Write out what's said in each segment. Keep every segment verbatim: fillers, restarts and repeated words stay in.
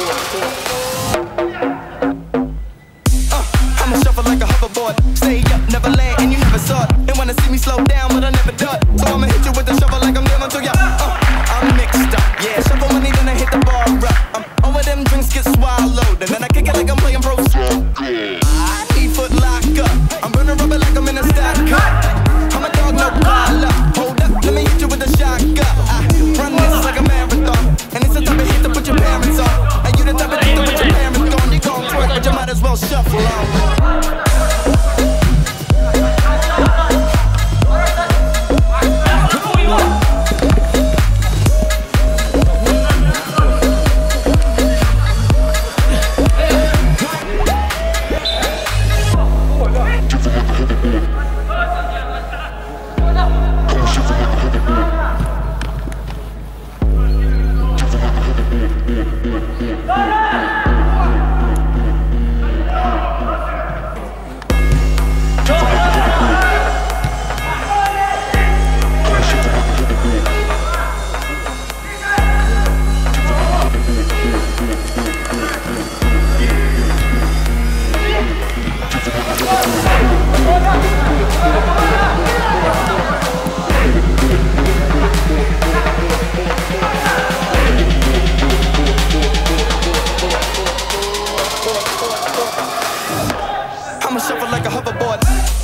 I'ma shuffle like a hoverboard. Stay up, never land, and you never saw it. They wanna see me slow down, but I never do it. So I'ma hit you with the shovel like I'm giving to ya. Uh, I'm mixed up, yeah. Shuffle money, then I hit the bar up. I'm over them drinks get swallowed, and then I kick it like I'm playing pro. I need foot lock up. I'm burning rubber like I'm in a stock cut. I'm a dog, no collar. Hold up, let me hit you with a shotgun. I run this like a marathon, and it's the type of hit to put your parents on. And you the type of hit to put your parents on. You gon' twerk, but you might as well shuffle on. I'ma shuffle like a hoverboard.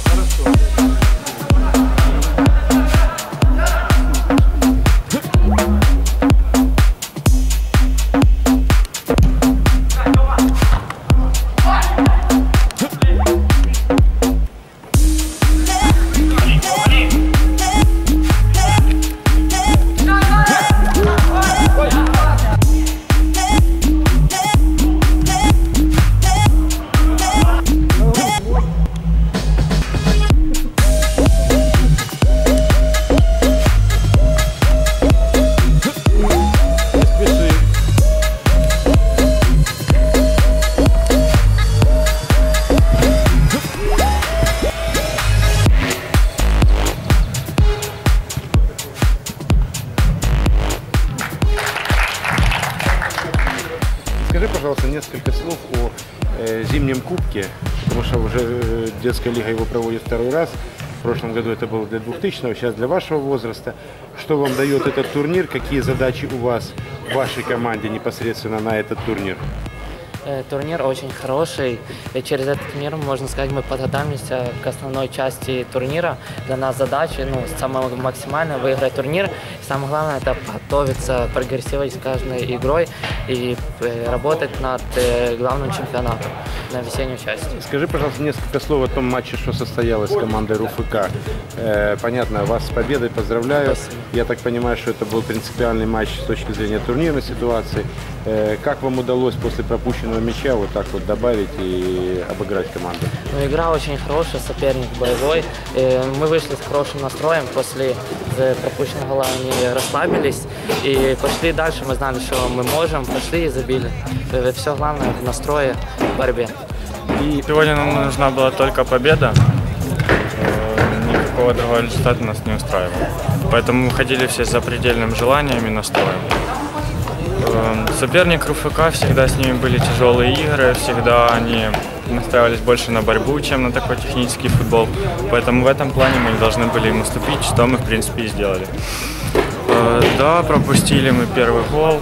Скажи, пожалуйста, несколько слов о э, зимнем кубке, потому что уже детская лига его проводит второй раз. В прошлом году это было для двухтысячного, сейчас для вашего возраста. Что вам дает этот турнир? Какие задачи у вас в вашей команде непосредственно на этот турнир? Турнир очень хороший, и через этот турнир, можно сказать, мы подготовимся к основной части турнира. Для нас задача, ну, самое максимальное, выиграть турнир. И самое главное, это подготовиться, прогрессировать с каждой игрой и работать над главным чемпионатом на весеннюю часть. Скажи, пожалуйста, несколько слов о том матче, что состоялось с командой РУФК. Э, понятно, вас с победой поздравляю. Спасибо. Я так понимаю, что это был принципиальный матч с точки зрения турнирной ситуации. Э, как вам удалось после пропущенного мяча вот так вот добавить и обыграть команду? Ну, игра очень хорошая, соперник боевой. И мы вышли с хорошим настроем. После пропущенного гола они расслабились и пошли дальше. Мы знали, что мы можем, пошли и забили. Все главное в настрое, в борьбе. И сегодня нам нужна была только победа. Никакого другого результата нас не устраивал. Поэтому мы ходили все с запредельным желанием и настроем. Соперник РУФК, всегда с ними были тяжелые игры, всегда они настраивались больше на борьбу, чем на такой технический футбол. Поэтому в этом плане мы должны были им уступить, что мы в принципе и сделали. Да, пропустили мы первый гол.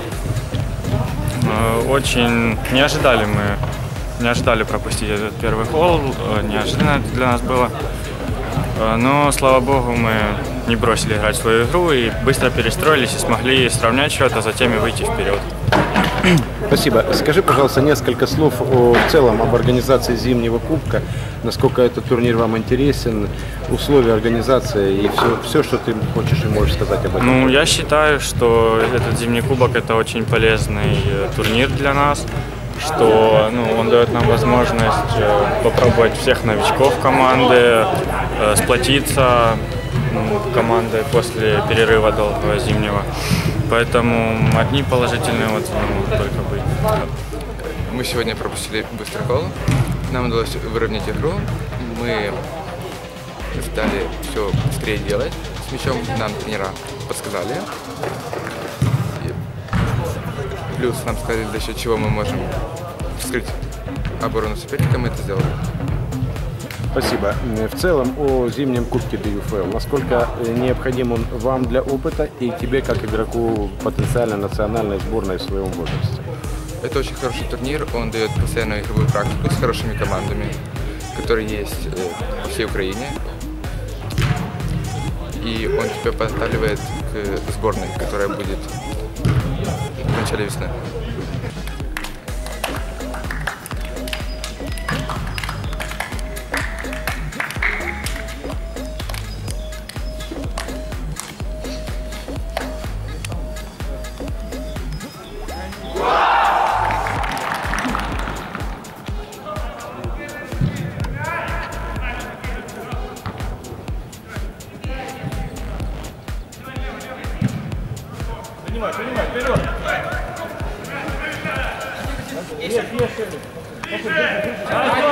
Очень не ожидали мы, не ожидали пропустить этот первый гол, неожиданно это для нас было. Но, слава богу, мы не бросили играть свою игру и быстро перестроились и смогли сравнять счет, а затем и выйти вперед. Спасибо. Скажи, пожалуйста, несколько слов о, в целом об организации зимнего кубка. Насколько этот турнир вам интересен, условия организации и все, все, что ты хочешь и можешь сказать об этом. Ну, я считаю, что этот зимний кубок – это очень полезный турнир для нас, что ну, он дает нам возможность попробовать всех новичков команды, сплотиться командой после перерыва долгого зимнего. Поэтому одни положительные отзывы могут только быть. Мы сегодня пропустили быстрый гол. Нам удалось выровнять игру. Мы стали все быстрее делать. С мячом нам тренера подсказали. плюс нам сказали, за счет чего мы можем вскрыть оборону соперника, мы это сделали. Спасибо. В целом о зимнем кубке ди ю эф эл. Насколько необходим он вам для опыта и тебе как игроку потенциально национальной сборной в своем возрасте? Это очень хороший турнир, он дает постоянную игровую практику с хорошими командами, которые есть по всей Украине. И он тебя подготавливает к сборной, которая будет в начале весны.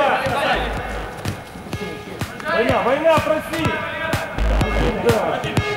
Война, война, проси! Да.